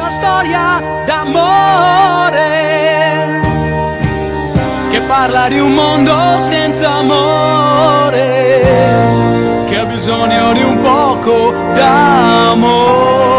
una storia d'amore che parla di un mondo senza amore, che ha bisogno di un poco d'amore.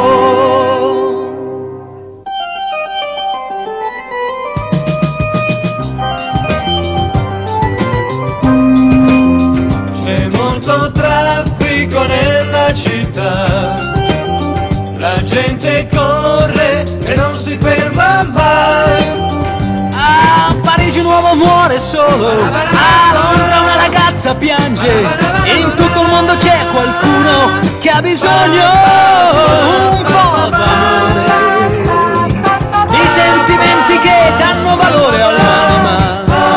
C'è molto traffico nella città, la gente corre e non si ferma mai. A Parigi un uomo muore solo, a Londra una ragazza piange, in tutto il mondo c'è qualcuno che ha bisogno un po' d'amore, di sentimenti che danno valore all'anima.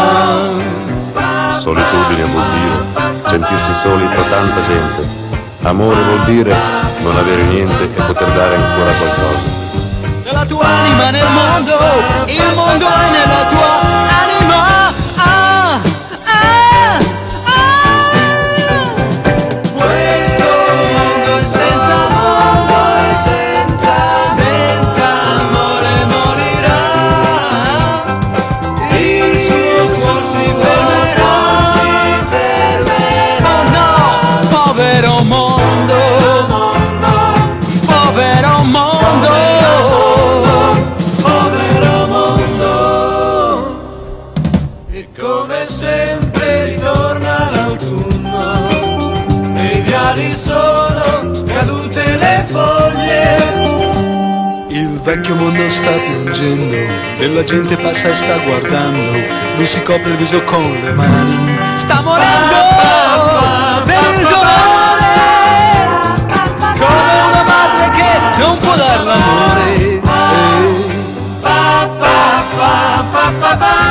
Solitudine vuol dire sentirsi soli tra tanta gente. Amore vuol dire non avere niente e poter dare ancora qualcosa. La tua anima nel mondo, il mondo è nella tua anima. Questo mondo è senza amore, senza amore morirà. Il suo cuore si fermerà. Oh no, povero mondo, povero mondo. E come sempre ritorna l'autunno, nei viali sono cadute le foglie. Il vecchio mondo sta piangendo, della gente passa e sta guardando, lui si copre il viso con le mani, sta morendo per il dolore, come una madre che non può dar l'amore. Pa pa pa pa pa pa.